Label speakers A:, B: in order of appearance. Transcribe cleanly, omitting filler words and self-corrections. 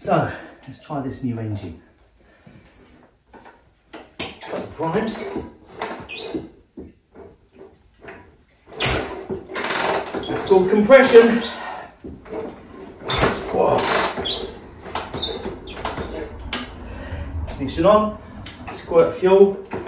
A: So let's try this new engine. Couple of primes. It's called compression. Whoa. Ignition on, squirt fuel.